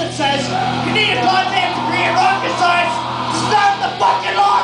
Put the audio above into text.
that says you need a goddamn degree in rocket science to start the fucking law.